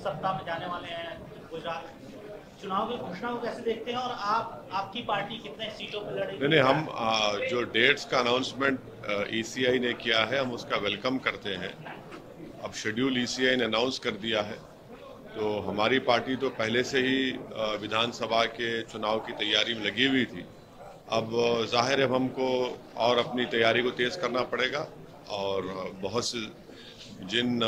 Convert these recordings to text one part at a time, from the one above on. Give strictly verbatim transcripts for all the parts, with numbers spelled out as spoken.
सत्ता में जाने वाले हैं गुजरात, चुनाव की घोषणा को कैसे देखते हैं और आप आपकी पार्टी कितने सीटों पर लड़ेगी? नहीं नहीं हम आ, जो डेट्स का अनाउंसमेंट ईसीआई ने किया है हम उसका वेलकम करते हैं। अब शेड्यूल ईसीआई ने अनाउंस कर दिया है, तो हमारी पार्टी तो पहले से ही विधानसभा के चुनाव की तैयारी में लगी हुई थी। अब जाहिर है हमको और अपनी तैयारी को तेज़ करना पड़ेगा और बहुत से जिन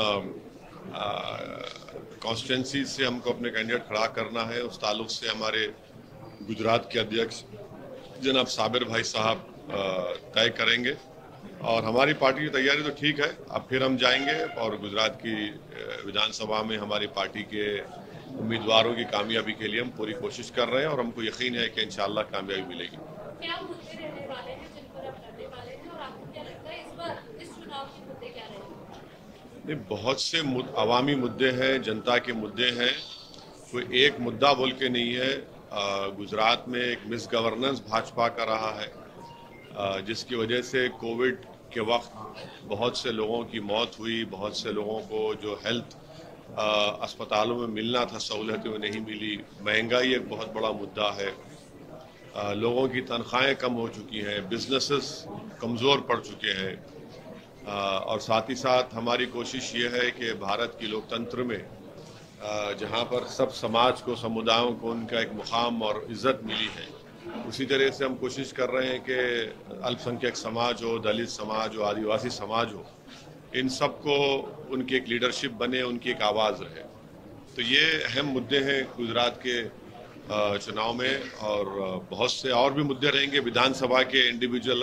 कॉन्स्टिट्यूंसी से हमको अपने कैंडिडेट खड़ा करना है उस ताल्लुक से हमारे गुजरात के अध्यक्ष जनाब साबिर भाई साहब तय करेंगे और हमारी पार्टी की तैयारी तो ठीक है। अब फिर हम जाएंगे और गुजरात की विधानसभा में हमारी पार्टी के उम्मीदवारों की कामयाबी के लिए हम पूरी कोशिश कर रहे हैं और हमको यकीन है कि इंशाअल्लाह कामयाबी मिलेगी। क्या मुद्दे रहने वाले हैं जिन पर आप लड़ने वाले हैं और आपको क्या लगता है इस बार इस चुनाव के मुद्दे क्या रहेंगे? नहीं, बहुत से अवामी मुद्दे हैं, जनता के मुद्दे हैं, कोई एक मुद्दा बोल के नहीं है। गुजरात में एक मिस गवर्नेंस भाजपा का रहा है, जिसकी वजह से कोविड के वक्त बहुत से लोगों की मौत हुई, बहुत से लोगों को जो हेल्थ अस्पतालों में मिलना था सहूलतें नहीं मिली। महंगाई एक बहुत बड़ा मुद्दा है, आ, लोगों की तनख्वाहें कम हो चुकी हैं, बिजनेसेस कमज़ोर पड़ चुके हैं आ, और साथ ही साथ हमारी कोशिश ये है कि भारत की लोकतंत्र में जहाँ पर सब समाज को, समुदायों को उनका एक मुकाम और इज़्ज़त मिली है, उसी तरह से हम कोशिश कर रहे हैं कि अल्पसंख्यक समाज हो, दलित समाज हो, आदिवासी समाज हो, इन सबको उनकी एक लीडरशिप बने, उनकी एक आवाज़ रहे। तो ये अहम मुद्दे हैं गुजरात के चुनाव में और बहुत से और भी मुद्दे रहेंगे। विधानसभा के इंडिविजुअल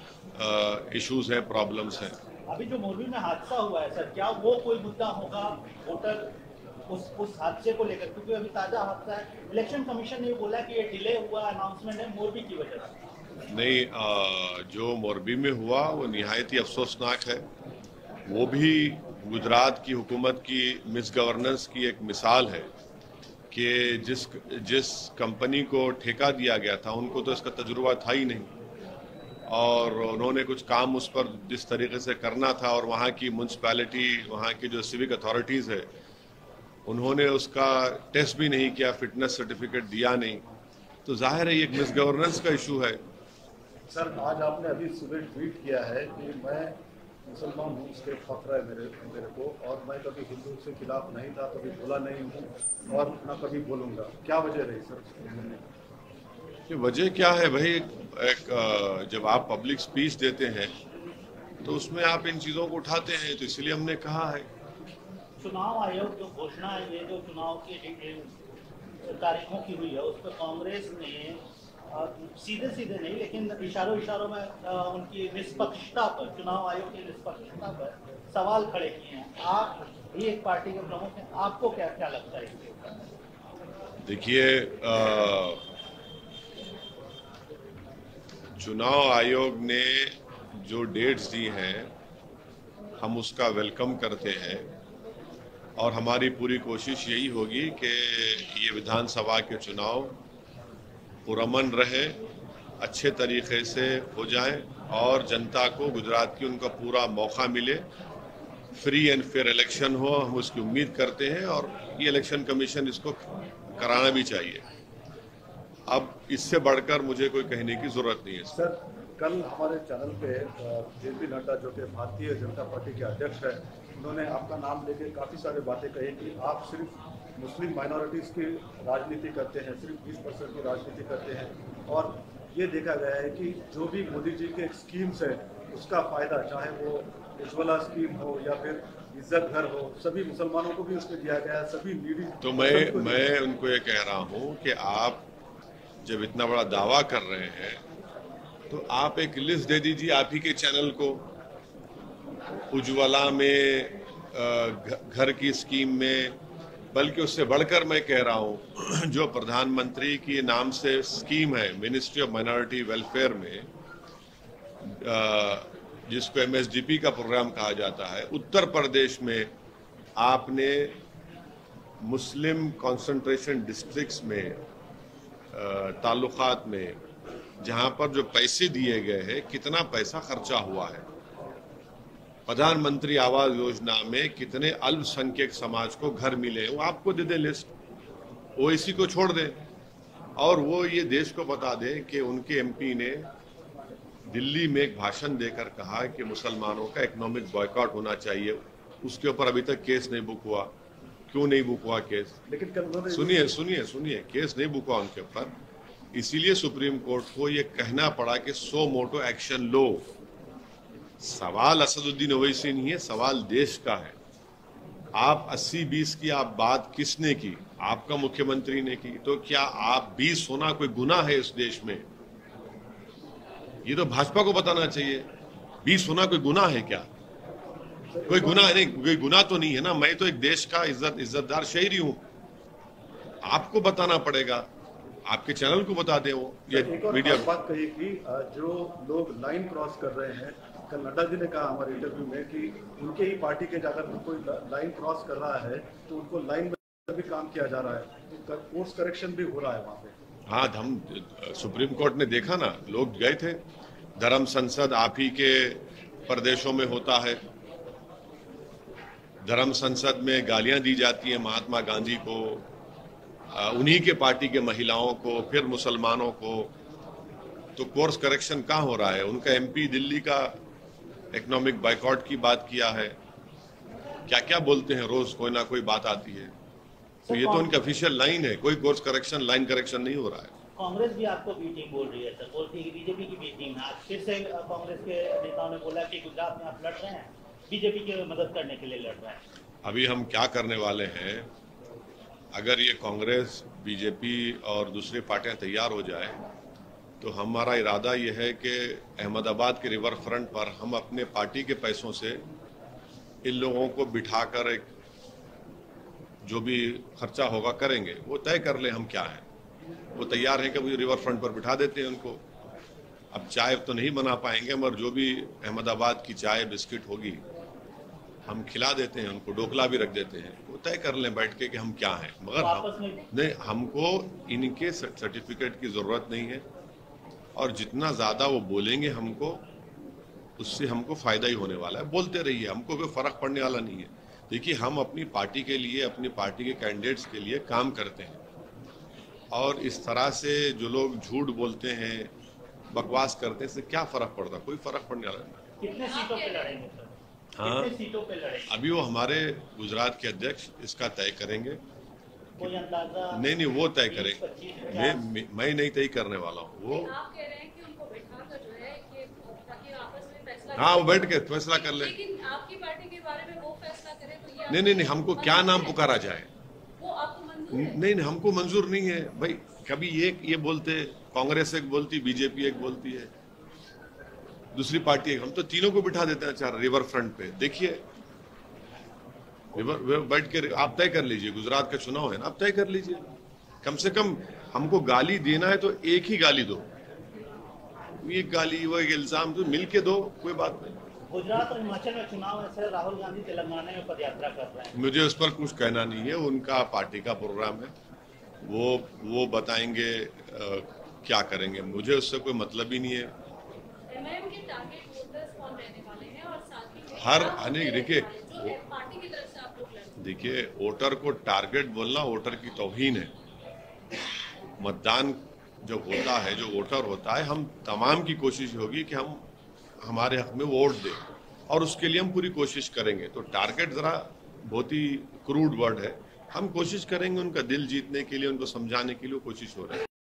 इश्यूज हैं, प्रॉब्लम्स हैं। अभी जो मोरबी में हादसा हुआ है सर, क्या वो कोई मुद्दा होगा वोटर उस उस हादसे को लेकर? क्योंकि अभी ताजा हादसा है, इलेक्शन कमीशन ने बोला कि ये डिले हुआ अनाउंसमेंट है मोरबी की वजह से। नहीं, आ, जो मोरबी में हुआ वो निहायत ही अफसोसनाक है। वो भी गुजरात की हुकूमत की मिस गवर्नेंस की एक मिसाल है कि जिस जिस कंपनी को ठेका दिया गया था उनको तो इसका तजुर्बा था ही नहीं और उन्होंने कुछ काम उस पर जिस तरीके से करना था और वहाँ की म्यूनसिपैलिटी, वहाँ की जो सिविक अथॉरिटीज़ है, उन्होंने उसका टेस्ट भी नहीं किया, फिटनेस सर्टिफिकेट दिया नहीं, तो जाहिर है ये एक मिस गवर्नेंस का इशू है। सर, आज आपने अभी सुबह ट्वीट किया है कि मैं मुसलमान हूँ, उसके फख्र है मेरे मेरे को, और मैं कभी हिंदू के खिलाफ नहीं था, कभी बोला नहीं हूँ और ना कभी बोलूँगा। क्या वजह रही सर? ये वजह क्या है भाई? एक जब आप पब्लिक स्पीच देते हैं तो उसमें आप इन चीज़ों को उठाते हैं, तो इसलिए हमने कहा है। चुनाव आयोग जो घोषणा है, ये जो चुनाव की तारीखों की हुई है, उस पर कांग्रेस ने सीधे सीधे नहीं लेकिन इशारों इशारों में आ, उनकी निष्पक्षता पर, चुनाव आयोग की निष्पक्षता पर सवाल खड़े किए हैं। आप भी एक पार्टी के प्रमुख हैं, आपको क्या क्या लगता है इसके ऊपर? देखिए, चुनाव आयोग ने जो डेट्स दी हैं हम उसका वेलकम करते हैं और हमारी पूरी कोशिश यही होगी कि ये विधानसभा के चुनाव पुरअमन रहे, अच्छे तरीके से हो जाएं और जनता को, गुजरात की, उनका पूरा मौका मिले, फ्री एंड फेयर इलेक्शन हो, हम उसकी उम्मीद करते हैं और ये इलेक्शन कमीशन इसको कराना भी चाहिए। अब इससे बढ़कर मुझे कोई कहने की जरूरत नहीं है। सर, कल हमारे चैनल पे जे पी नड्डा जो कि भारतीय जनता पार्टी के अध्यक्ष है, उन्होंने आपका नाम लेके काफ़ी सारी बातें कही कि आप सिर्फ मुस्लिम माइनॉरिटीज़ की राजनीति करते हैं, सिर्फ बीस परसेंट की राजनीति करते हैं, और ये देखा गया है कि जो भी मोदी जी के स्कीम्स है उसका फ़ायदा, चाहे वो उज्ज्वला स्कीम हो या फिर इज्जत घर हो, सभी मुसलमानों को भी उसमें दिया गया है, सभी नीडी। तो मैं मैं उनको ये कह रहा हूँ कि आप जब इतना बड़ा दावा कर रहे हैं तो आप एक लिस्ट दे दीजिए आप ही के चैनल को, उज्ज्वला में, घर की स्कीम में, बल्कि उससे बढ़कर मैं कह रहा हूँ जो प्रधानमंत्री के नाम से स्कीम है मिनिस्ट्री ऑफ माइनॉरिटी वेलफेयर में, जिसको एम एस डी पी का प्रोग्राम कहा जाता है, उत्तर प्रदेश में आपने मुस्लिम कॉन्सेंट्रेशन डिस्ट्रिक्ट्स में, ताल्लुकात में, जहाँ पर जो पैसे दिए गए हैं, कितना पैसा खर्चा हुआ है, प्रधानमंत्री आवास योजना में कितने अल्पसंख्यक समाज को घर मिले, वो आपको दे दे लिस्ट, ओवैसी को छोड़ दे, और वो ये देश को बता दें कि उनके एमपी ने दिल्ली में एक भाषण देकर कहा कि मुसलमानों का इकोनॉमिक बॉयकॉट होना चाहिए। उसके ऊपर अभी तक केस नहीं बुक हुआ। क्यों नहीं बुक हुआ केस? लेकिन कल सुनिए सुनिए सुनिए केस नहीं बुक हुआ उनके ऊपर, इसीलिए सुप्रीम कोर्ट को ये कहना पड़ा कि सो मोटो एक्शन लो। सवाल असदुद्दीन ओवैसी नहीं है, सवाल देश का है। आप अस्सी बीस की आप बात किसने की? आपका मुख्यमंत्री ने की। तो क्या आप बीस होना कोई गुनाह है इस देश में? ये तो भाजपा को बताना चाहिए। बीस होना कोई गुनाह है क्या? कोई गुनाह नहीं, कोई गुनाह तो नहीं है ना। मैं तो एक देश का इज्जत इज्जतदार शहरी हूं। आपको बताना पड़ेगा, आपके चैनल को बता दें। वो ये एक और मीडिया बात कही कि जो लोग लाइन क्रॉस कर रहे हैं, कल नड्डा जी ने कहा हमारे इंटरव्यू में कि उनके ही पार्टी के जाकर कोई लाइन क्रॉस कर रहा है तो उनको लाइन में भी काम किया जा रहा है, तो कोर्स करेक्शन भी हो रहा है वहाँ पे। हाँ, हम सुप्रीम कोर्ट ने देखा ना, लोग गए थे। धर्म संसद आप ही के प्रदेशों में होता है। धर्म संसद में गालियां दी जाती हैं महात्मा गांधी को, उन्हीं के पार्टी के महिलाओं को, फिर मुसलमानों को। तो कोर्स करेक्शन कहाँ हो रहा है? उनका एमपी दिल्ली का इकोनॉमिक बाइकआउट की बात किया है। क्या क्या बोलते हैं, रोज कोई ना कोई बात आती है। तो ये तो उनकी ऑफिशियल लाइन है, कोई कोर्स करेक्शन लाइन करेक्शन नहीं हो रहा है। कांग्रेस भी आपको बी टीम बोल रही है सर, बोलती है कि बीजेपी की बी टीम है। आज फिर से कांग्रेस के नेताओं ने बोला कि गुजरात में आप लड़ रहे हैं, बीजेपी की मदद करने के लिए लड़ रहे हैं। अभी हम क्या करने वाले हैं, अगर ये कांग्रेस, बीजेपी और दूसरी पार्टियां तैयार हो जाए तो हमारा इरादा ये है कि अहमदाबाद के रिवर फ्रंट पर हम अपने पार्टी के पैसों से इन लोगों को बिठाकर एक जो भी खर्चा होगा करेंगे, वो तय कर ले हम क्या है। वो तैयार हैं कि वो रिवर फ्रंट पर बिठा देते हैं उनको। अब चाय तो नहीं बना पाएंगे, मगर जो भी अहमदाबाद की चाय बिस्किट होगी हम खिला देते हैं उनको, डोकला भी रख देते हैं। वो तय कर लें बैठ के कि हम क्या हैं। मगर हम नहीं, हमको इनके सर्टिफिकेट की जरूरत नहीं है, और जितना ज्यादा वो बोलेंगे हमको, उससे हमको फायदा ही होने वाला है। बोलते रहिए, हमको कोई फर्क पड़ने वाला नहीं है। देखिए, हम अपनी पार्टी के लिए, अपनी पार्टी के कैंडिडेट्स के लिए काम करते हैं, और इस तरह से जो लोग झूठ बोलते हैं, बकवास करते हैं, इससे क्या फर्क पड़ता? कोई फर्क पड़ने वाला नहीं। कितने सीटों पे लड़ेंगे सर? हाँ, कितने सीटों पे लड़ेंगे? अभी वो हमारे गुजरात के अध्यक्ष इसका तय करेंगे। कोई अंदाजा? नहीं नहीं, वो तय करेंगे। मैं मैं नहीं तय करने वाला हूँ। वो आप कह रहे हैं कि उनको बैठाकर जो है कि ताकि आपस में फैसला, हाँ, वो बैठ के फैसला कर ले। लेकिन आपकी पार्टी के बारे में वो फैसला करे तो ये नहीं नहीं नहीं, हमको क्या नाम पुकारा जाए, वो आपको मंजूर है? नहीं नहीं, हमको मंजूर नहीं है भाई। कभी एक ये बोलते, कांग्रेस एक बोलती, बीजेपी एक बोलती है, दूसरी पार्टी एक। हम तो तीनों को बिठा देते हैं चार रिवर फ्रंट पे। देखिए, रिवर बैठ के आप तय कर लीजिए। गुजरात का चुनाव है ना, आप तय कर लीजिए। कम से कम हमको गाली देना है तो एक ही गाली दो, ये गाली वो एक इल्जाम तो मिल के दो, कोई बात नहीं। गुजरात और हिमाचल में चुनाव है सर, राहुल गांधी तेलंगाना में पदयात्रा कर रहे हैं। मुझे उस पर कुछ कहना नहीं है, उनका पार्टी का प्रोग्राम है, वो वो बताएंगे आ, क्या करेंगे। मुझे उससे कोई मतलब ही नहीं है। एमआईएम के टारगेट वोटर्स कौन रहने वाले हैं, और साथ ही हर अनेक देखिए पार्टी की तरफ से आप लोग लड़ देखिए वोटर को टारगेट बोलना वोटर की तौहीन है। मतदान जब होता है, जो वोटर होता है, हम तमाम की कोशिश होगी कि हम हमारे हक में वोट दें, और उसके लिए हम पूरी कोशिश करेंगे। तो टारगेट जरा बहुत ही क्रूड वर्ड है। हम कोशिश करेंगे उनका दिल जीतने के लिए, उनको समझाने के लिए कोशिश हो रही है।